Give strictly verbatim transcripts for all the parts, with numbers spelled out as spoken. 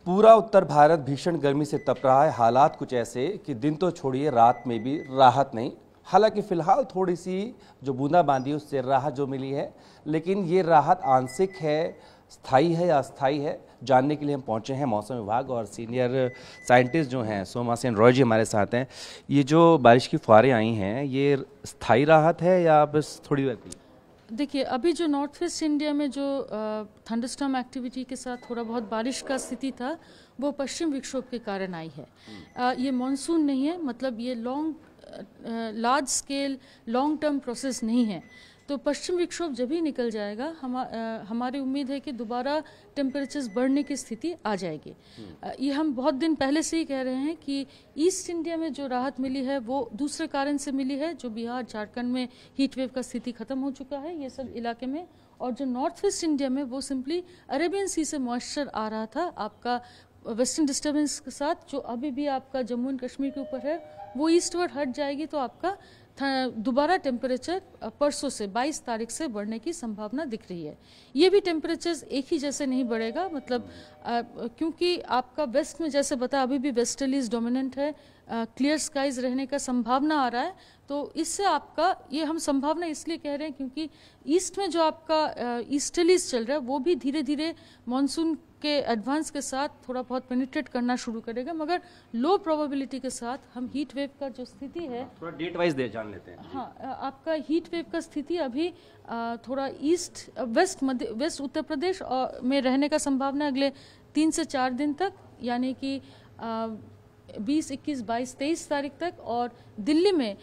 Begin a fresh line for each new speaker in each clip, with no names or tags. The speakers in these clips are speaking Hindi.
पूरा उत्तर भारत भीषण गर्मी से तप रहा है। हालात कुछ ऐसे कि दिन तो छोड़िए, रात में भी राहत नहीं। हालांकि फिलहाल थोड़ी सी जो बूंदाबांदी उससे राहत जो मिली है, लेकिन ये राहत आंशिक है, स्थायी है या अस्थायी है, जानने के लिए हम पहुंचे हैं मौसम विभाग और सीनियर साइंटिस्ट जो हैं सोमा सेन रॉय जी हमारे साथ हैं। ये जो बारिश की फुहारें आई हैं, ये स्थायी राहत है या बस थोड़ी रहती?
देखिए, अभी जो नॉर्थ वेस्ट इंडिया में जो थंडरस्टॉर्म एक्टिविटी के साथ थोड़ा बहुत बारिश का स्थिति था, वो पश्चिम विक्षोभ के कारण आई है। आ, ये मॉनसून नहीं है, मतलब ये long large scale long term process नहीं है। तो पश्चिम विक्षोभ जब ही निकल जाएगा, हम हमारी उम्मीद है कि दोबारा टेम्परेचर्स बढ़ने की स्थिति आ जाएगी। ये हम बहुत दिन पहले से ही कह रहे हैं कि ईस्ट इंडिया में जो राहत मिली है वो दूसरे कारण से मिली है। जो बिहार झारखंड में हीट वेव का स्थिति खत्म हो चुका है ये सब इलाके में, और जो नॉर्थ वेस्ट इंडिया में वो सिंपली अरेबियन सी से मॉइस्चर आ रहा था आपका वेस्टर्न डिस्टर्बेंस के साथ, जो अभी भी आपका जम्मू एंड कश्मीर के ऊपर है, वो ईस्टवर्ड हट जाएगी तो आपका दोबारा टेम्परेचर परसों से बाईस तारीख से बढ़ने की संभावना दिख रही है। ये भी टेम्परेचर एक ही जैसे नहीं बढ़ेगा, मतलब आ, क्योंकि आपका वेस्ट में जैसे बता अभी भी वेस्टर्लीज डोमिनेंट है, क्लियर स्काइज रहने का संभावना आ रहा है। तो इससे आपका ये हम संभावना इसलिए कह रहे हैं क्योंकि ईस्ट में जो आपका ईस्टर्लीज चल रहा है वो भी धीरे धीरे मानसून के एडवांस के साथ थोड़ा बहुत पेनिट्रेट करना शुरू करेगा, मगर लो प्रोबेबिलिटी के साथ हम हीट वेव का जो स्थिति है
थोड़ा डेट वाइज दे जान लेते हैं।
हाँ, आपका हीट वेव का स्थिति अभी थोड़ा ईस्ट वेस्ट मध्य वेस्ट उत्तर प्रदेश में रहने का संभावना अगले तीन से चार दिन तक, यानी कि बीस इक्कीस बाईस तेईस तारीख तक, और दिल्ली में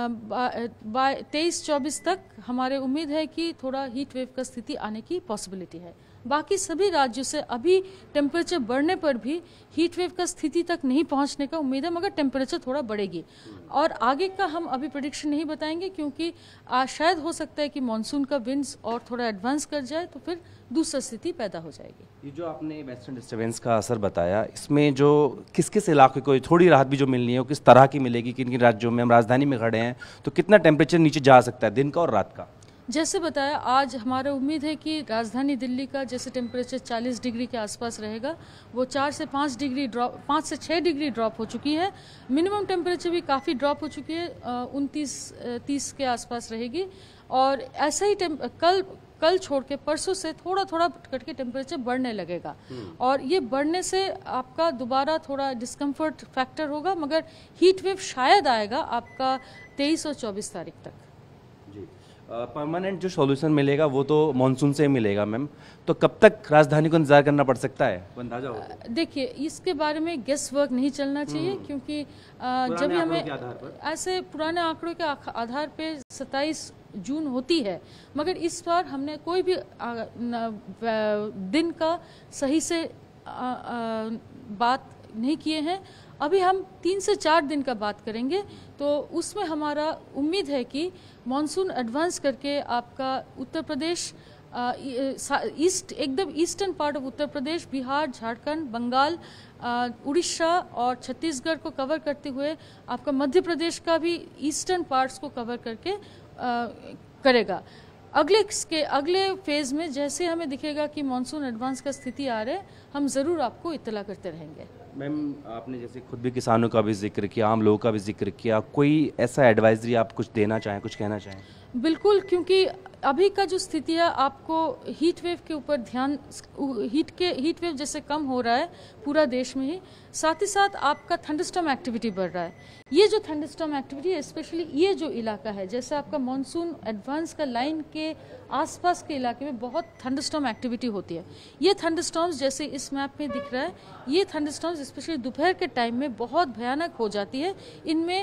तेईस चौबीस तक हमारे उम्मीद है कि थोड़ा हीट वेव का स्थिति आने की पॉसिबिलिटी है। बाकी सभी राज्यों से अभी टेम्परेचर बढ़ने पर भी हीट वेव का स्थिति तक नहीं पहुंचने का उम्मीद है, मगर टेम्परेचर थोड़ा बढ़ेगी। और आगे का हम अभी प्रेडिक्शन नहीं बताएंगे क्योंकि आ, शायद हो सकता है कि मानसून का विंड्स और थोड़ा एडवांस कर जाए तो फिर दूसरी स्थिति पैदा हो जाएगी।
ये जो आपने वेस्टर्न डिस्टर्बेंस का असर बताया, इसमें जो किस किस इलाके को थोड़ी राहत भी जो मिलनी है वो किस तरह की मिलेगी? किन किन राज्यों में? हम राजधानी में खड़े हैं तो कितना टेम्परेचर नीचे जा सकता है दिन का और रात का?
जैसे बताया, आज हमारा उम्मीद है कि राजधानी दिल्ली का जैसे टेम्परेचर चालीस डिग्री के आसपास रहेगा, वो चार से पाँच डिग्री ड्रॉप पाँच से छः डिग्री ड्रॉप हो चुकी है। मिनिमम टेम्परेचर भी काफ़ी ड्रॉप हो चुकी है, उनतीस तीस के आसपास रहेगी। और ऐसा ही कल कल छोड़ के परसों से थोड़ा थोड़ा करके टेम्परेचर बढ़ने लगेगा, और ये बढ़ने से आपका दोबारा थोड़ा डिस्कम्फर्ट फैक्टर होगा, मगर हीट वेव शायद आएगा आपका तेईस और चौबीस तारीख तक।
परमानेंट uh, जो सॉल्यूशन मिलेगा वो तो मानसून से ही मिलेगा मैम, तो कब तक राजधानी को इंतजार करना पड़ सकता है, अंदाजा हो?
देखिए, इसके बारे में गेस वर्क नहीं चलना चाहिए क्योंकि जब भी हमें ऐसे पुराने आंकड़ों के आधार पे सत्ताईस जून होती है, मगर इस बार हमने कोई भी आ, न, दिन का सही से आ, आ, बात नहीं किए हैं। अभी हम तीन से चार दिन का बात करेंगे, तो उसमें हमारा उम्मीद है कि मॉनसून एडवांस करके आपका उत्तर प्रदेश, ईस्ट एकदम eastern part of Uttar Pradesh, Bihar, Jharkhand, Bengal, Orissa और छत्तीसगढ़ को कवर करते हुए आपका मध्य प्रदेश का भी ईस्टर्न पार्ट्स को कवर करके आ, करेगा। अगले के अगले फेज में जैसे हमें दिखेगा कि मानसून एडवांस का स्थिति आ रहा है, हम ज़रूर आपको इत्तला करते रहेंगे।
मैम, आपने जैसे खुद भी किसानों का भी जिक्र किया, आम लोगों का भी जिक्र किया, कोई ऐसा एडवाइजरी आप कुछ देना चाहें, कुछ कहना चाहें?
बिल्कुल, क्योंकि अभी का जो स्थिति है आपको हीट वेव के ऊपर ध्यान, हीट के हीट वेव जैसे कम हो रहा है पूरा देश में ही, साथ ही साथ आपका थंडरस्टॉर्म एक्टिविटी बढ़ रहा है। ये जो थंडरस्टॉर्म एक्टिविटी है, स्पेशली ये जो इलाका है, जैसे आपका मानसून एडवांस का लाइन के आसपास के इलाके में बहुत थंडरस्टॉर्म एक्टिविटी होती है। ये थंडरस्टॉर्म्स जैसे इस मैप में दिख रहा है, ये थंडरस्टॉर्म्स स्पेशली दोपहर के टाइम में बहुत भयानक हो जाती है। इनमें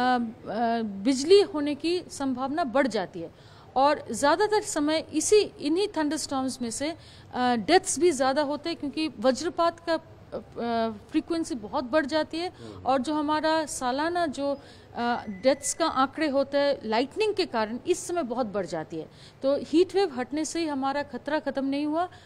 बिजली होने की संभावना बढ़ जाती है, और ज़्यादातर समय इसी इन्हीं थंडरस्टॉर्म्स में से डेथ्स भी ज़्यादा होते हैं क्योंकि वज्रपात का फ्रीक्वेंसी बहुत बढ़ जाती है, और जो हमारा सालाना जो डेथ्स का आंकड़े होते हैं लाइटनिंग के कारण इस समय बहुत बढ़ जाती है। तो हीट वेव हटने से ही हमारा खतरा ख़त्म नहीं हुआ,